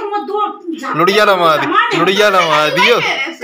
लुड़िया लमा दियो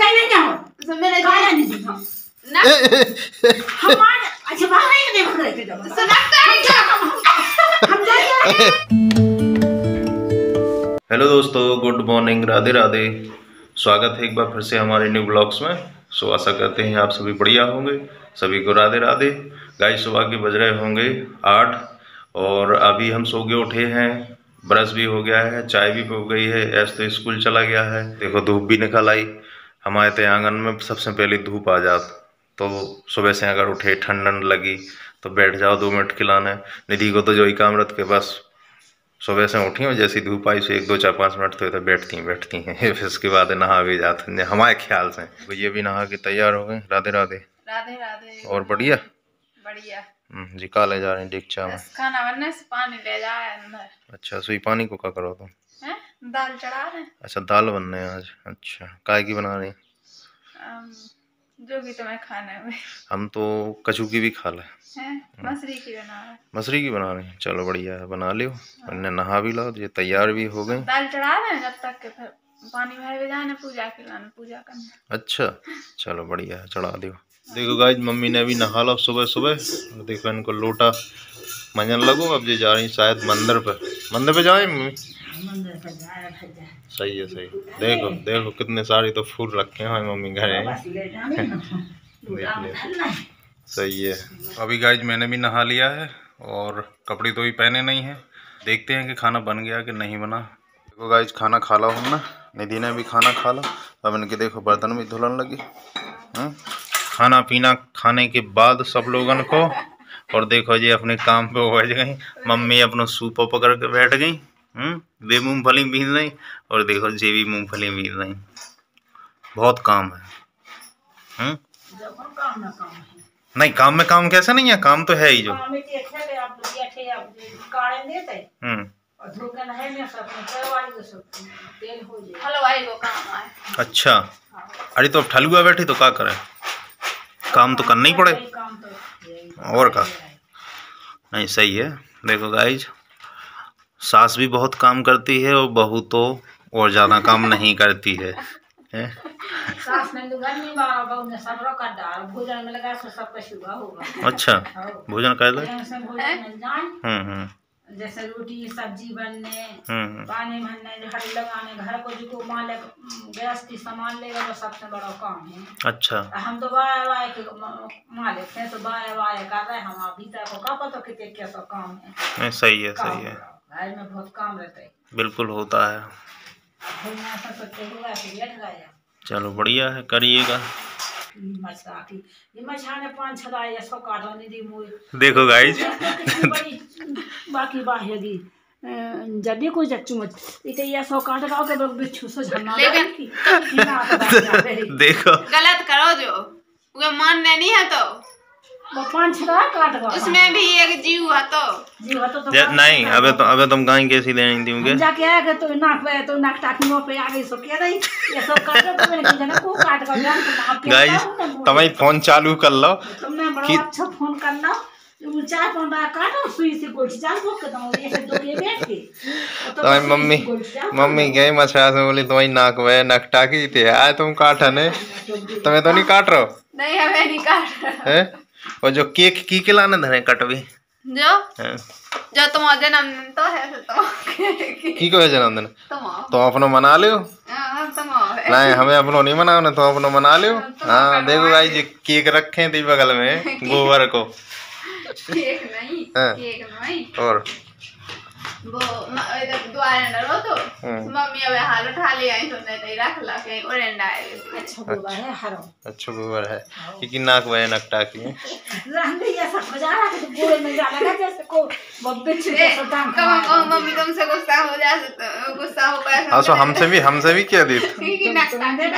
हेलो दोस्तों, good morning, Radhe Radhe. स्वागत है एक बार फिर से हमारे न्यू ब्लॉग्स में। सो आशा करते हैं आप सभी बढ़िया होंगे। सभी को राधे राधे। गाइस सुबह के बज रहे होंगे 8 और अभी हम सो के उठे हैं। ब्रश भी हो गया है, चाय भी हो गई है। ऐसे तो स्कूल चला गया है। देखो धूप भी निकल आई। हमारे तो आंगन में सबसे पहले धूप आ जात, तो सुबह से अगर उठे ठंड लगी तो बैठ जाओ 2 मिनट खिलाने। निधि को तो जो ही काम रत के बस सुबह से उठी हो, जैसी धूप आई से 1 2 4 5 मिनट तो बैठती हैं फिर उसके बाद नहा भी जाते हैं हमारे ख्याल से। तो ये भी नहा के तैयार हो गए। राधे राधे। राधे राधे। और बढ़िया बढ़िया जी। का ले जा रहे हैं दीक्षा में? खाना बनने से पानी ले जाए अंदर। अच्छा, सुई पानी को क्या करो तुम? दाल चढ़ा रहे। अच्छा, दाल बनने हैं आज। अच्छा, काय की बना रही? जो भी तुम्हें खाने में। हम तो कचू की भी खा ले। मसरी की बना रहे। मसरी की बना रहे हैं। चलो बढ़िया है, बना लियो। अन्य नहा भी लो, ये तैयार भी हो गए। दाल चढ़ा रहे हैं जब तक के फिर पानी भर जाए पूजा के लाने, पूजा करने। अच्छा चलो बढ़िया है, चढ़ा दियो। देखो गाइस, मम्मी ने अभी नहा लो सुबह सुबह। देखो इनको लोटा मंजन लगो। अब ये जा रही शायद मंदिर पे जाए मम्मी। सही है सही। देखो देखो कितने सारे तो फूल रखे हैं मम्मी घर। सही है। अभी गाइस मैंने भी नहा लिया है और कपड़े तो भी पहने नहीं हैं। देखते हैं कि खाना बन गया कि नहीं बना। देखो गाइस, खाना खा लो हमने। निधि ने भी खाना खा लो। अब इनके देखो बर्तन भी धुलन लगी। खाना पीना खाने के बाद सब लोगन को, और देखो जी अपने काम पे पहुंच गई। मम्मी अपना सूप पकड़ के बैठ गई। वे मूंगफली बीन रही और देखो जी भी मूंगफली बीन रही। बहुत काम है। नहीं, काम में काम कैसे नहीं है? काम तो है ही जो। अच्छा, अरे तो अब ठलुआ बैठी तो क्या करे? काम तो करना ही पड़े और का। नहीं सही है। देखो गाइज, सास भी बहुत काम करती है और बहू तो और ज्यादा काम नहीं करती है। अच्छा, भोजन कर ले। जैसे रोटी सब्जी बनने, पानी भरने, झाड़ू लगाने, घर को जो मालिक गृहस्थी सामान लेगा वो सबसे बड़ा काम है। अच्छा, हम तो बाय के मालिक हैं, तो बाय कर रहे हैं। हम अभी तक को का पता कितने क्या सब काम है। सही है सही है। घर में बहुत काम रहता है। बिल्कुल होता है। चलो बढ़िया है, करिएगा। देखो गाइस बाकी बाहेगी जदी को जच्चू मत इते ये सो काट गाओ के बिच्छू से झरना। लेकिन देखो गलत करो जो वो मानने नहीं है तो वो 5-6 काट गाओ। उसमें भी एक जीव है तो नहीं। अबे तुम गाय कैसी लेनी थी मुझे? जाके आएगा तो नाक टाटनी पे आ गई सो के नहीं ये सब काट तो मैंने की जना को काट कर जान तो गाइस तुम्हें फोन चालू कर लो। तुमने बड़ा अच्छा फोन कर लो। 4-5 काटो सुई से गोल चाल को के दो ऐसे दो के बैठ के तो मम्मी गई मछरा से बोली तुम्हारी नाक वे नकटा की थी आए तुम काटा ने। तुम्हें तो नहीं काट रहो? नहीं हमें नहीं काट है। और जो केक की खिलाने धरे कटवी जो तुम्हारा जन्मदिन तो है तो की को है जन्मदिन तो अपनो मना लियो। नहीं हमें अपनो नहीं मनाओ, तो अपनो मना लियो। हाँ देखो भाई जी केक रखे थे बगल में गोबर को। केक नहीं और वो द्वार डरो तो मम्मी अब हाल उठा ले आई तो नहीं रख ला के ओरेंडा है। अच्छा गोबर है हरो। अच्छा गोबर है कि नाक वे नकटा की रहने ये सब गुजारा के पूरे में जा लगा जैसे को बब्बे छुटे सदान का मम्मी तुमसे गुस्सा हो जा गुस्सा हो पाए। हां सो हमसे भी क्या दी कि नकटा दे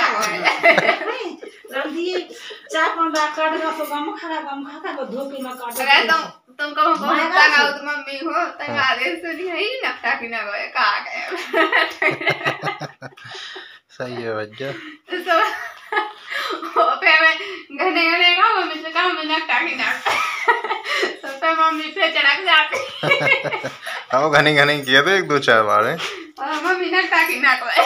रंदी 4-5 काट का तो गम खाता को धोके में काट तुमको तंगा तो मम्मी हो तंगा दे सुनी है ही नकटा की ना गए का गए। सही है भैया। तो पे मैं घने का मम्मी से कहा मैं नकटा की ना तो पे मम्मी पे चढ़क जाती। आओ घने किए थे 1 2 4 बार। मम्मी नकटा की नाक भाई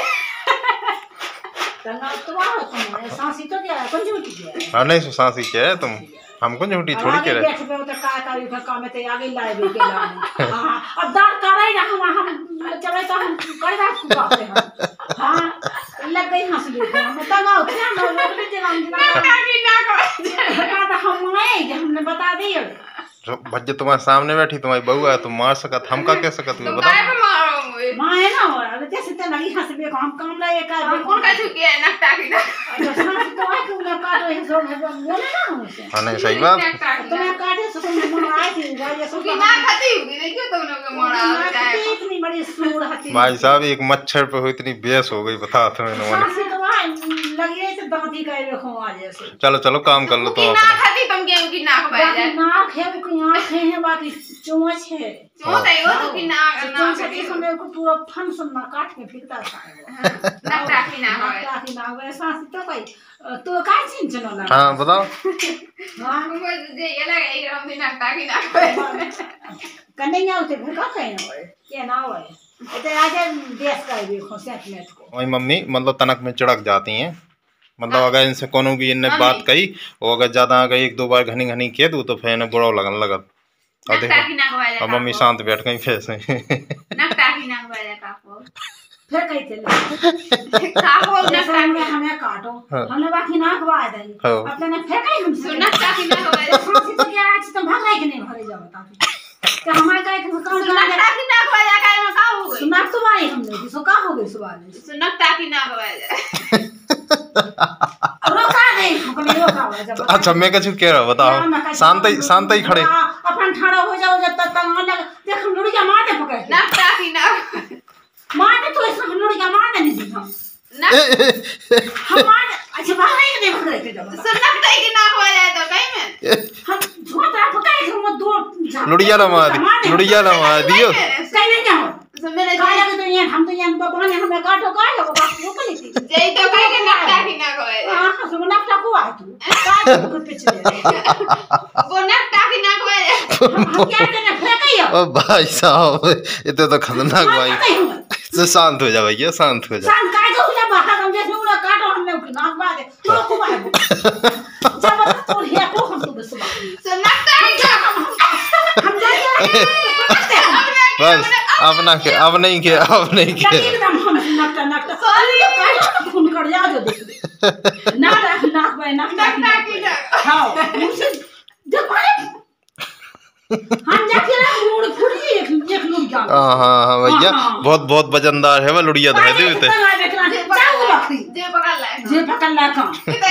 तना तो आ तुम सांसी तो क्या कौन झूठी है। हां नहीं सांसी क्या है तुम हमको झूठी थोड़ी कह रहे। बैठ पे तो का करी का काम ते आगे लाए भी के लाने। हां अब दांत काढ़े ना हम चले तो हम कर दांत कुपाते हैं। हां लग गई हंस ली हम तंगा उठे हम लोग भी जवान नकटा की नाक तो हम आए हमने बता दिया भज्जे तुम्हारे सामने बैठी तुम्हारी बहू है तुम मार सकत हम का कह सकत तुम बताओ। काय पे मारोगे मां है ना और जैसे तो लगी हंस भी हम काम लाए का कौन का छुकी है नकटा की नाक सांस तो है कि उन्हें काटो है सब बोले ना उनसे। हां नहीं सही बात तुम्हें काटे सो तुम मन आए थी गाय सो की नाक खाती होगी देखियो तुम लोग के मोड़ा चाहे इतनी बड़ी सूर हती भाई साहब एक मच्छर पे हो इतनी बेस हो गई बता तुम्हें सांस तो लगी है तो दांती का देखो आज ऐसे। चलो चलो काम कर लो की तुम नाक अपना। खाती तुम गेहूं की नाक भाई बाकी नाक है वो आँख है बाकी चोंच है चोट है वो तो की नाक चोंच के समय को पूरा फन सुनना काट के फेंकता था नकटा की नाक है नकटा की नाक वैसा तो कोई तो का चिन चनो लगा। हाँ बताओ हां मुझे ये लगा एक राम दिन नकटा की नाक कन्हैया उसे घर का कहे के ना होए तो आज देश का भी खोसेट में को वही मम्मी मतलब तनक में चिड़क जाती हैं मतलब अगर इनसे कोनो भी इनने बात कही वो अगर ज्यादा अगर एक दो बार घनी घनी कह दूं तो फिर इन्हें बुरा लगन लगत। और नकटा की नाक वाले देखो मम्मी शांत बैठ गई फिर से नकटा की नाक वाले काको फिर कही चले काको नकटा नकटा में हमें काटो हमने बाकी नाक वाए दई अपने ने फेंका ही हमसे नकटा की नाक वाले फांसी तो क्या आज तो भाग के नहीं भरे जाओ ता तो हमारे का एक काम नकटा की नाक वाले का में का हो गई सुना तो भाई हमने सो का हो गई सवाल नकटा की नाक वाले रोका नहीं हमने रोका हुआ जब अच्छा मैं कुछ कह रहा बताओ शांत ही खड़े अपन ठाड़ा हो जाओ जब तक तंग लग देख हम लुड़िया मार दे पकड़ नकटा की नाक मार दे तो ऐसा हम लुड़िया मार दे नहीं हम मार अच्छा भाग नहीं दे पकड़ के जब नकटा की नाक वाले तो कहीं में हम झोटा पकड़ हम दो लुड़िया लमा दियो कहीं नहीं जाओ मेरे काला के तो ये हम तो ये बाबा ने हमें काटो का है वो बात रोक ली थी जय तो कहीं के नकटा की नाक वाले हां सो नकटा को आ तू का को पीछे वो नकटा की नाक वाले हम क्या करने फेंकियो ओ भाई साहब इतने तो खतरनाक भाई तो शांत हो जा भैया शांत हो जा शांत काय को जा बाहर हम जैसे उड़ा काटो हमने नाक बादे तो को बाहर जब तो ये को हम तो बस नकटा की हम जाए बस अब नहीं के एकदम हम नकटा सॉरी फोन कर जा जो देख नाक भाई नकटा की नाक हां मुझे जब हम जाके ना मुड़ फुड़ी एक लुड़ जा हां भैया बहुत वजनदार है वो लुड़िया धर दे ते जे पकड़ ला का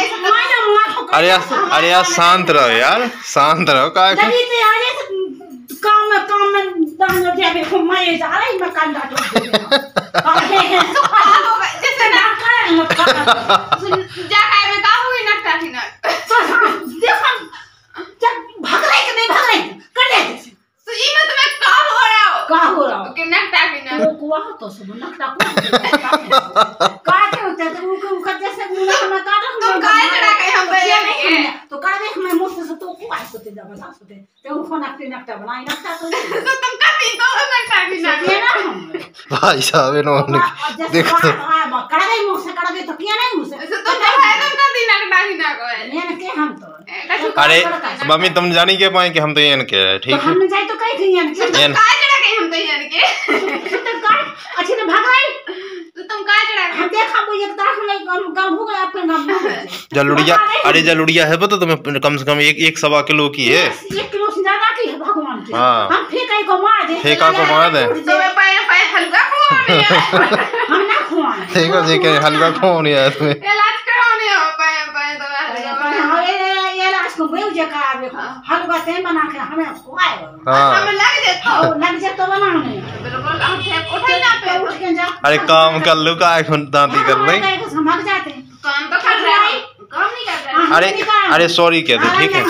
अरे यार शांत रहो काय काम में दान दे को मैं जा रही मैं कांदा तो जैसे ना कर जा काय में का हुई नकटा की नाक देखो जब भाग रहे कि नहीं भाग रहे कर दे तो ये में तुम्हें का हो रहा हो कि नकटा की नाक वो कुआ तो सब नकटा को काटे होते तो वो जैसे मुंह में काटा तुम काय चढ़ा के हम पे नहीं तो का देख मैं मुंह से तो कुआ सोते जबरदस्त होते तो वो नकटा बनाई नकटा तो तुम का पी तो नकटा की नाक ये ना हम भाई साहब इन्होंने देखो कड़ा गई मुंह से कड़ा गई तो किया नहीं मुंह से तो तुम है तो कभी नकटा की नाक है ये के हम तो अरे मम्मी तुम जानी के पाए कि हम तो ये के ठीक है हमने जाए तो कहीं थी यानी तुम काय चढ़ा के हम तो यानी के तो का अच्छे ने भाग रही तो तुम काय चढ़ा हम देखा वो एक दाख नहीं गांव हो गया अपन गांव जलुड़िया है तो तुम्हें कम से कम एक सवा किलो की है 1 किलो से ज्यादा की है भगवान की हाँ। हम फेंका को मार दे तो मैं पाए हल्का खुआ हम ना खुआ ठीक है जी के हल्का खून है तुम्हें इलाज कराने हो पाए तो ये लाश को बेउ जे का हलवा ते बना के हमें खुआए हां हमें लग जाता लग जाए तो बनाने बिल्कुल हम थे उठे ना पे उठ के जा अरे काम कर लो का दांती कर ले समझ जाते काम तो कर रहा है काम नहीं कर रहा अरे सॉरी कह दो ठीक है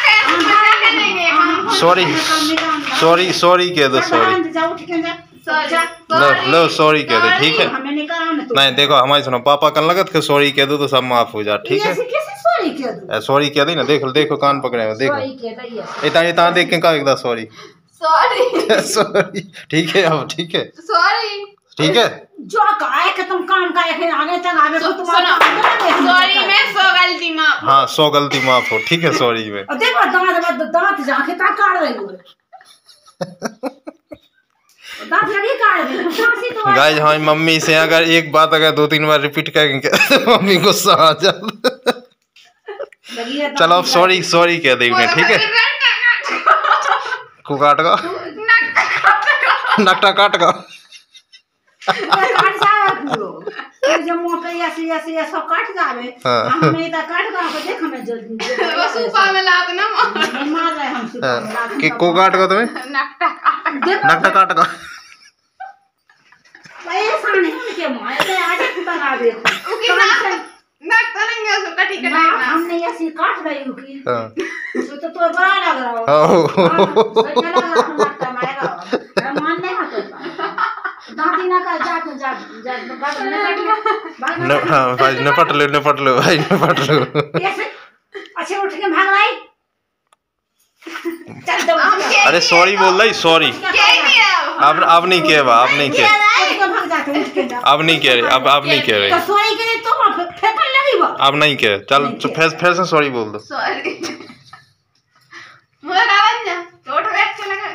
सॉरी कह दो लो सॉरी कह दो ठीक है नहीं देखो हमारी सुनो पापा कल लगत के सॉरी कह दो तो सब माफ हो जा ठीक है सॉरी कह दी ना देखो कान पकड़े में देखो इतना देख के का एकदम सॉरी सॉरी सॉरी ठीक है अब ठीक है सॉरी ठीक है। जो काहे के तुम काम काहे के आगे तक आवे को तुम्हारा सॉरी में 100 गलती माफ। हाँ 100 गलती माफ हो, ठीक है सॉरी में। देखो दांत जाके ता काट रही हो दांत लगी काट दे फांसी तो। गाइस हमारी मम्मी से अगर एक बात अगर 2-3 बार रिपीट करेंगे तो मम्मी गुस्सा आ जाता। चलो अब सॉरी सॉरी कह दे उन्हें, ठीक है। को काट का नकटा काट का काट जावे जब मुंह पे ऐसे सब काट जावे हम नहीं ता काट का देख हमें वो सूपा में लात ना मार रहे हम सूपा में लात कि को काट का तुम्हें नकटा काट का ऐसा नहीं के मारे आज बना देखो नकटा नहीं है उसका, ठीक है। हमने ऐसे काट रही हूं कि तो बड़ा लग रहा हो अच्छा लग रहा नकटा मारेगा मान नहीं हाथ दादी ना का जाट बात न काट ले हां भाई न पट ले भाई न पट लो। अच्छे उठ के भाग रही चल दो। अरे सॉरी बोल रही सॉरी अब नहीं किया अब नहीं किया अब नहीं कह रहे अब नहीं कह रहे तो सॉरी के तो फेंकन लगी वो अब नहीं कह चल फिर से सॉरी बोल दो। सॉरी मुझे आवाज ना उठ बैठ के लगा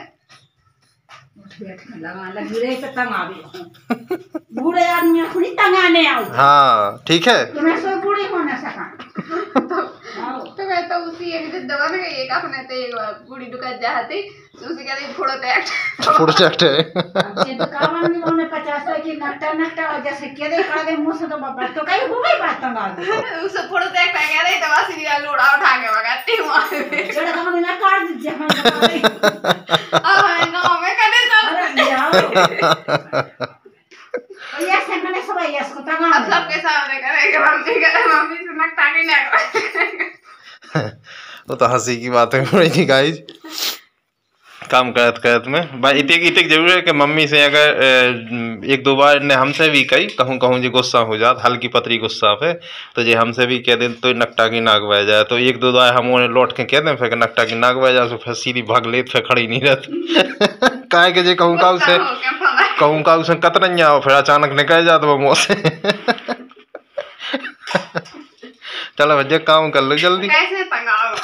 लगा लगी रही तो तंग आ गई बूढ़े आदमी खुद तंगाने आओ। हाँ ठीक है तो मैं सो बूढ़ी हो ना सका तो मैं तो उसी एक दवा में एक अपने ते एक बूढ़ी दुकान जाती तो उसी कहते फोड़ो टैक्ट है ये तो कामन नहीं होने 50 की नकटा जैसे के दे कर दे मुंह से तो बाबा तो कहीं हो गई बात तंगा दे उसे फोड़ो टैक्ट कह रही तो वासी दिया लोड़ा उठा के भगाती हूं जड़ा कामन ना काट दीजिए हम हां गांव में कने सब ये से मैंने सब ये इसको तंगा अब सबके सामने करेगा मम्मी से नकटा के ना वो तो हंसी की बात है मेरी गाइस। काम करत में भाई इतक जरूर है कि मम्मी से अगर 1-2 बार ने हमसे भी कही कहूँ जी गुस्सा हो जात हल्की पतरी गुस्सा पे तो जे हमसे भी कह दे तो नकटा की नाक बह जाए तो 1-2 बार हम उन्हें लौट के कह दें फिर नकटा की नाक बह जाए तो फिर सीधी भाग ले फिर खड़ी नहीं रहती काहे के जे कहूँ का उसे कतरन जाओ फिर अचानक निकल जात वो मुँह से। चलो भैया काम कर लो जल्दी। कैसे तंगाओ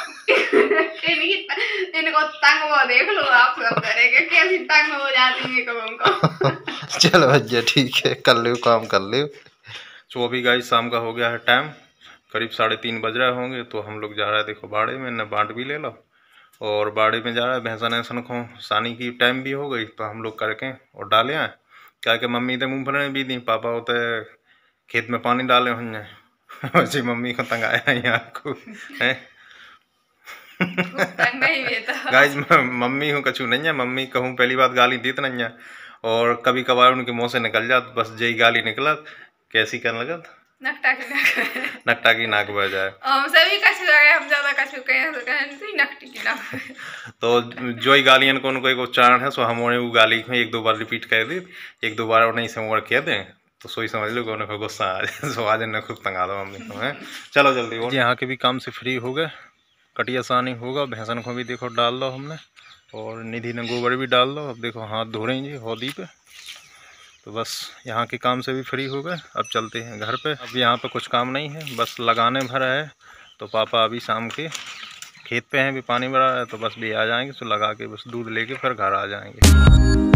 इनको तंग वो देख लो आप सब करेंगे कैसी तंग हो जाती है कबों को। चलो भैया ठीक है कर लो काम कर लो। तो अभी गाइस शाम का हो गया है टाइम करीब 3:30 बज रहे होंगे तो हम लोग जा रहे हैं देखो बाड़े में न बांट भी ले लो और बाड़े में जा रहा है भैंसन ऐसन को सानी की टाइम भी हो गई तो हम लोग करके और डाले आए क्या कि मम्मी तो मूँगफली भी दी पापा होते खेत में पानी डाले हुए वैसे मम्मी को तंगाया यहाँ को है गाइस मम्मी हूँ कछु नहीं है मम्मी कहूँ पहली बात गाली दी तो नहीं है और कभी कभार उनके मुँह से निकल जात बस जही गाली निकला कैसी करने लगा नकटा की नाक बह जाए हम सभी कछु हम ज्यादा कछु कहें तो कहें नकटी की नाक तो जो ही गालियन को उनको एक उच्चारण है सो हम उन्हें वो गाली को 1-2 बार रिपीट कर दी 1-2 बार उन्हें से ओवर कह दें तो सोई समझ लो कि उन्हें गुस्सा आ जाए सो आज ने खुद तंगा दो मम्मी को है। चलो जल्दी और यहाँ के भी काम से फ्री हो गए कटिया सानी होगा भैंसन को भी देखो डाल दो हमने और निधि ने गोबर भी डाल दो अब देखो हाथ धो रही जी हौदी पे तो बस यहाँ के काम से भी फ्री हो गए। अब चलते हैं घर पे। अब यहाँ पे कुछ काम नहीं है बस लगाने भरा है तो पापा अभी शाम के खेत पे हैं भी पानी भरा है तो बस भी आ जाएंगे तो लगा के बस दूध लेके फिर घर आ जाएंगे।